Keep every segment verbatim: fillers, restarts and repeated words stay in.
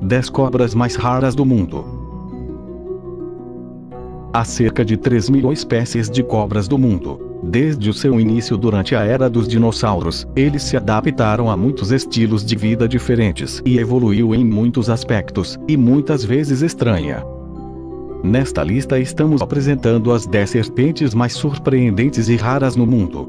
dez cobras mais raras do mundo. Há cerca de três mil espécies de cobras do mundo. Desde o seu início durante a era dos dinossauros, eles se adaptaram a muitos estilos de vida diferentes e evoluiu em muitos aspectos, e muitas vezes estranha. Nesta lista estamos apresentando as dez serpentes mais surpreendentes e raras no mundo.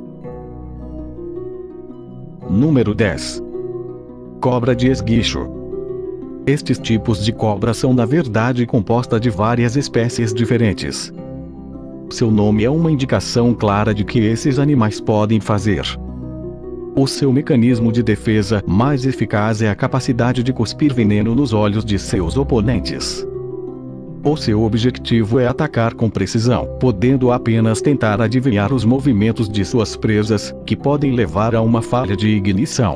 Número dez. Cobra de esguicho. Estes tipos de cobra são na verdade composta de várias espécies diferentes. Seu nome é uma indicação clara de que esses animais podem fazer. O seu mecanismo de defesa mais eficaz é a capacidade de cuspir veneno nos olhos de seus oponentes. O seu objetivo é atacar com precisão, podendo apenas tentar adivinhar os movimentos de suas presas, que podem levar a uma falha de ignição.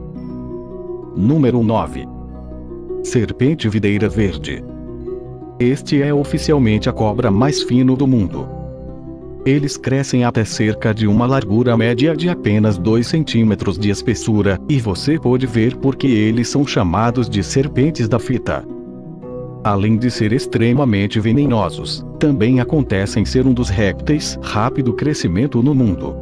Número nove. Serpente videira verde. Este é oficialmente a cobra mais fino do mundo. Eles crescem até cerca de uma largura média de apenas dois centímetros de espessura, e você pode ver por que eles são chamados de serpentes da fita. Além de ser extremamente venenosos, também acontecem ser um dos répteis rápido crescimento no mundo.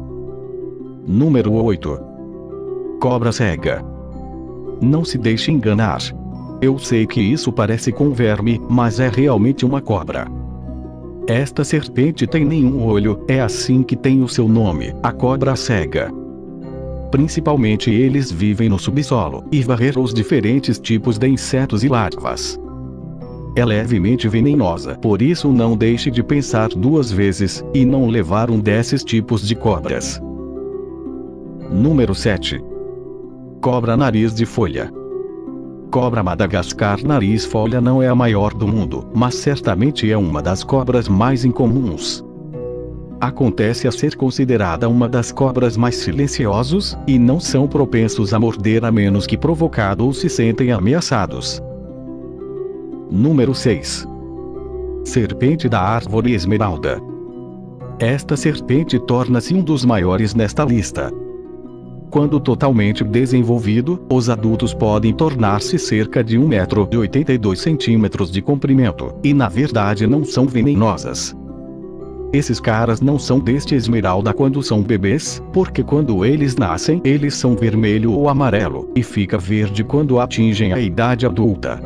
Número oito. Cobra cega. Não se deixe enganar. Eu sei que isso parece com verme, mas é realmente uma cobra. Esta serpente tem nenhum olho, é assim que tem o seu nome, a cobra cega. Principalmente eles vivem no subsolo, e varrer os diferentes tipos de insetos e larvas. É levemente venenosa, por isso não deixe de pensar duas vezes, e não levar um desses tipos de cobras. Número sete. Cobra nariz de folha. Cobra Madagascar nariz folha não é a maior do mundo, mas certamente é uma das cobras mais incomuns. Acontece a ser considerada uma das cobras mais silenciosos, e não são propensos a morder a menos que provocado ou se sentem ameaçados. Número seis. Serpente da árvore esmeralda. Esta serpente torna-se um dos maiores nesta lista. Quando totalmente desenvolvido, os adultos podem tornar-se cerca de um metro e oitenta e dois centímetros de comprimento, e na verdade não são venenosas. Esses caras não são deste esmeralda quando são bebês, porque quando eles nascem, eles são vermelho ou amarelo, e fica verde quando atingem a idade adulta.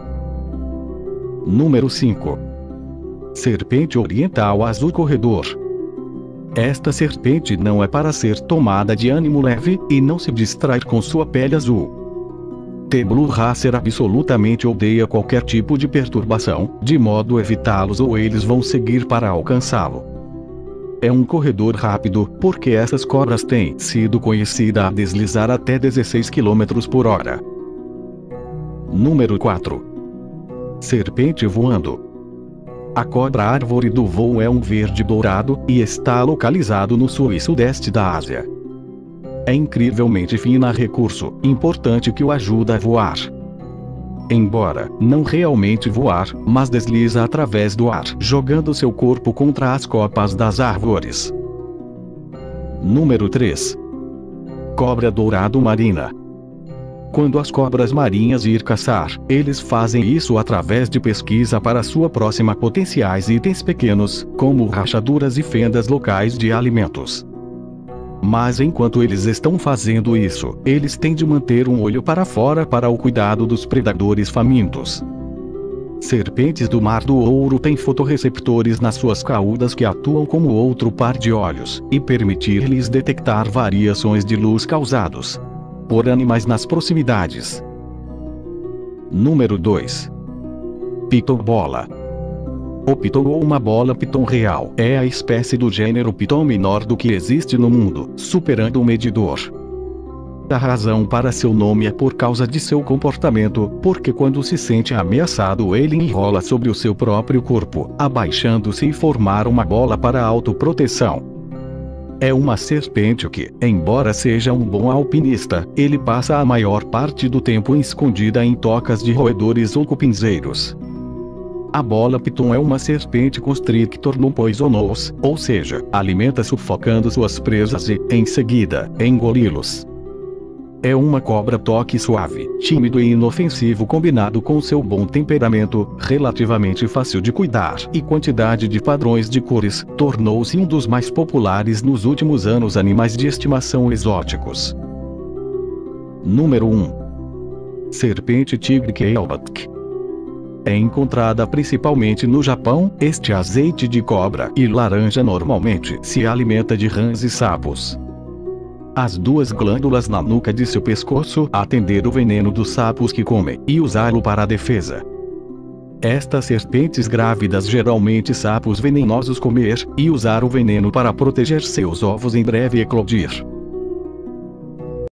Número cinco. Serpente oriental azul corredor. Esta serpente não é para ser tomada de ânimo leve, e não se distrair com sua pele azul. The Blue Racer absolutamente odeia qualquer tipo de perturbação, de modo a evitá-los ou eles vão seguir para alcançá-lo. É um corredor rápido, porque essas cobras têm sido conhecidas a deslizar até dezesseis quilômetros por hora. Número quatro. Serpente voando. A cobra árvore do voo é um verde dourado, e está localizado no sul e sudeste da Ásia. É incrivelmente fina recurso, importante que o ajuda a voar. Embora não realmente voar, mas desliza através do ar, jogando seu corpo contra as copas das árvores. Número três. Cobra dourado marina. Quando as cobras marinhas ir caçar, eles fazem isso através de pesquisa para sua próxima potenciais itens pequenos, como rachaduras e fendas locais de alimentos. Mas enquanto eles estão fazendo isso, eles têm de manter um olho para fora para o cuidado dos predadores famintos. Serpentes do Mar do Ouro têm fotorreceptores nas suas caudas que atuam como outro par de olhos, e permitir-lhes detectar variações de luz causados por animais nas proximidades. Número dois. Piton-bola. O piton ou uma bola piton real é a espécie do gênero piton menor do que existe no mundo, superando o medidor. A razão para seu nome é por causa de seu comportamento, porque quando se sente ameaçado ele enrola sobre o seu próprio corpo, abaixando-se e formar uma bola para autoproteção. É uma serpente que, embora seja um bom alpinista, ele passa a maior parte do tempo escondida em tocas de roedores ou cupinzeiros. A bola piton é uma serpente constrictor no poisonous, ou seja, alimenta sufocando suas presas e, em seguida, engoli-los. É uma cobra toque suave, tímido e inofensivo combinado com seu bom temperamento, relativamente fácil de cuidar e quantidade de padrões de cores, tornou-se um dos mais populares nos últimos anos animais de estimação exóticos. Número um. Serpente tigre Keilbatka. É encontrada principalmente no Japão. Este azeite de cobra e laranja normalmente se alimenta de rãs e sapos. As duas glândulas na nuca de seu pescoço atender o veneno dos sapos que comem e usá-lo para a defesa. Estas serpentes grávidas geralmente sapos venenosos comer e usar o veneno para proteger seus ovos em breve eclodir.